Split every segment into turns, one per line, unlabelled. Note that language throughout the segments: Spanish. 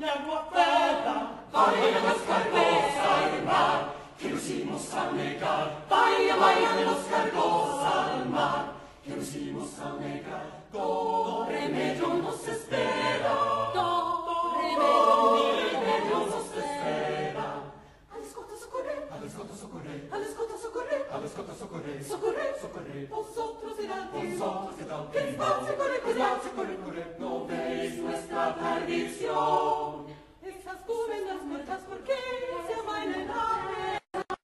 de agua afuera. Vayan los cargos al mar, que nos íbamos a negar. Vayan los cargos al mar, que nos íbamos a negar. Todo remedio nos espera, todo remedio nos espera. A la escota socorrer, a la escota socorrer, a la escota socorrer, a la escota socorrer, socorrer, socorrer. Vosotros delante, que espacio corre, no veis nuestra perdición. Esas cúmenas muertas, ¿por qué se aman en la arena?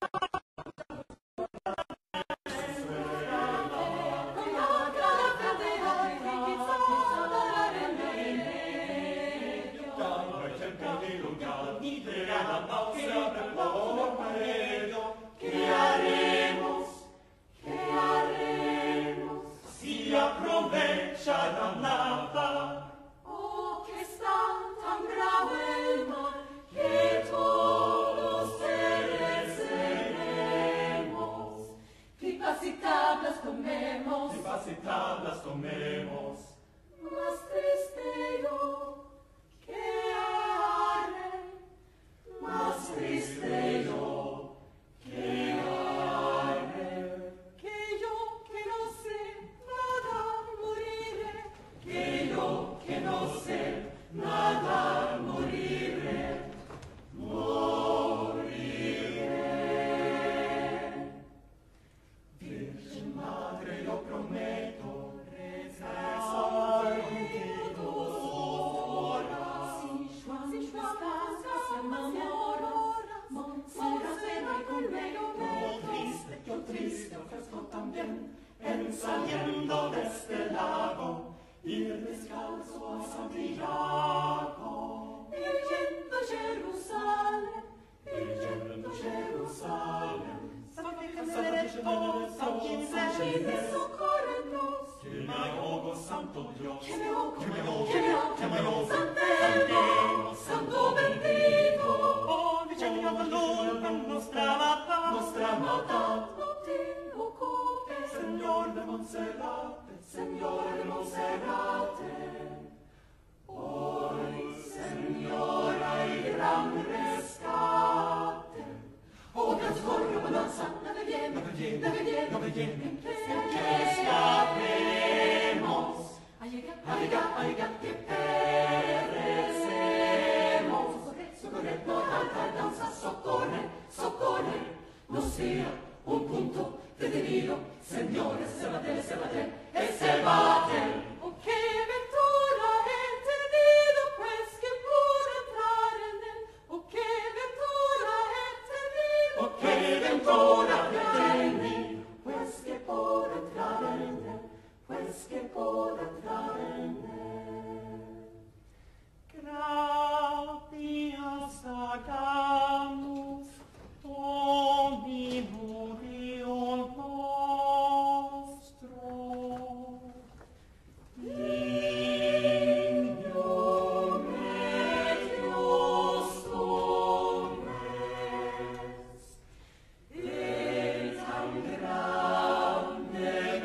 ¿Qué haremos? Si aprovecha la nada. Oh, que está tan bravo el mar, que todos pereceremos. Pipas y tablas comemos, más triste yo que haré, más triste yo que haré. Que yo que no sé nada moriré, que yo que no sé nada moriré, Virgen Madre, yo prometo rezar contigo horas. Si estás, se enamora, Montserrat será conmigo. Yo triste ofrezco también, en saliendo de este lago, ir descalzo a Santiago. Yendo a Jerusalén, San Ginés, socórrenos. Que me ahogo, Santo Dios, que me ahogo, Santo bendito. Oh, Virgen, abandona nuestra mata, no te ocupes, Señor de Monserrate. Hoy, Señor, hay gran rescate. Oh, transcorre bonanza, nave viene, que escapemos. Aiga, que perecemos. Socorre, no tardanza, socorre, no sea un punto de delirio, señores, se bate. Oh, qué ventura he tenido, pues que pude entrar en él. Oh, qué ventura he tenido, pues que pude entrar en él, Gracias hagamos, Domino Dios nostro. Niño medios hombres, el tan grande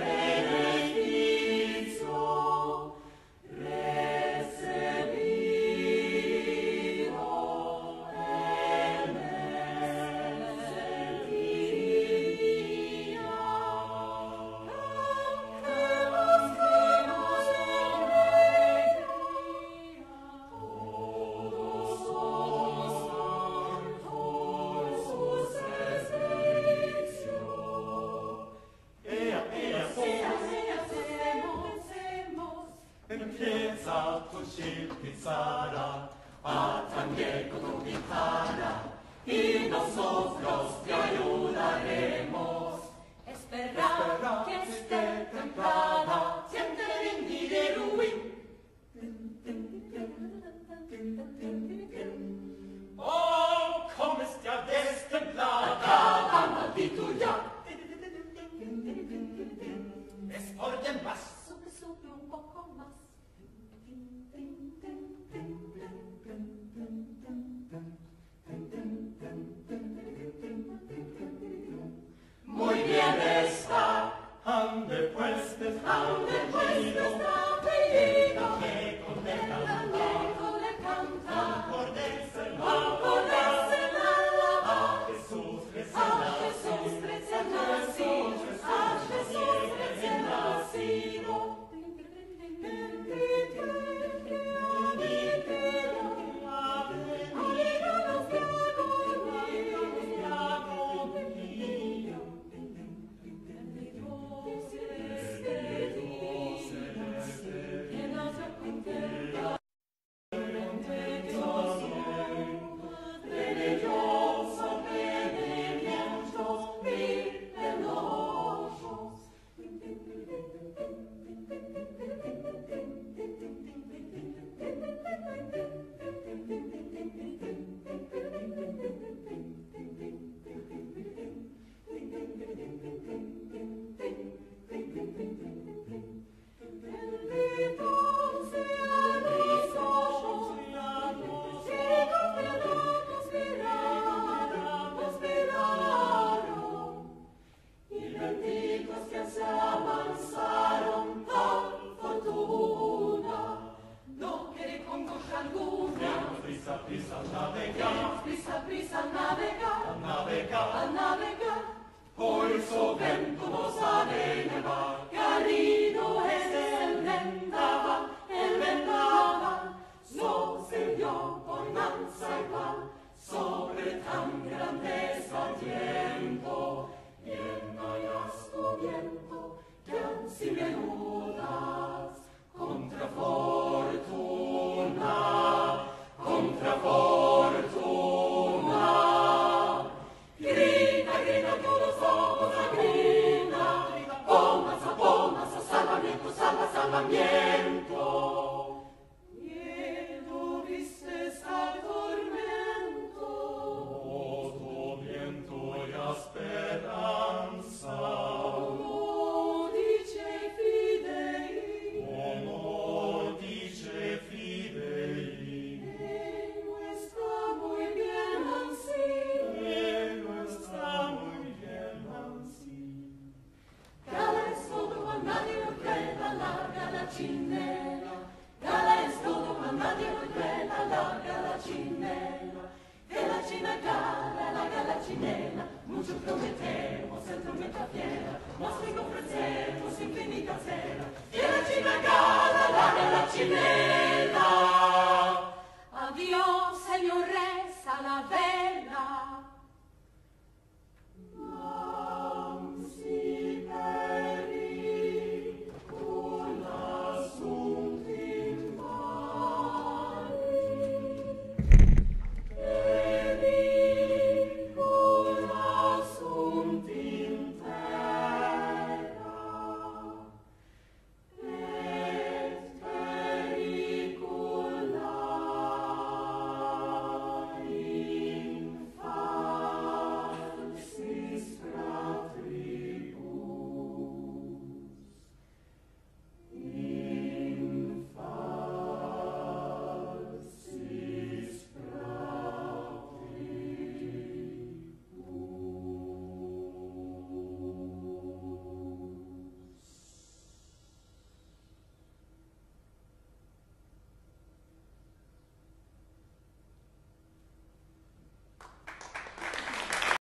beneficio recibido en ese día. Cantemos todos somos santos sus servicios. Empieza tu Shilpizara, Atangel con tu guitarra, y nosotros te ayudaremos. Espera que esté templada, siente el ruin. Oh, cómo está destemplada, maldito ya. Es por demás. Sube un poco más. Muy bien está, ande pues despedido, que con le canta, arrobamiento. Miedo, tristeza, tormento, todo viento y esperanza. Como dice Fidei, está muy bien así, Gala es todo, a nadie lo creda, larga la chinela. Gala es todo, a nadie lo creda, larga la chinela. De la china gala, larga la chinela. Mucho prometemos, el tormenta fiera, mas tengo ofrecer.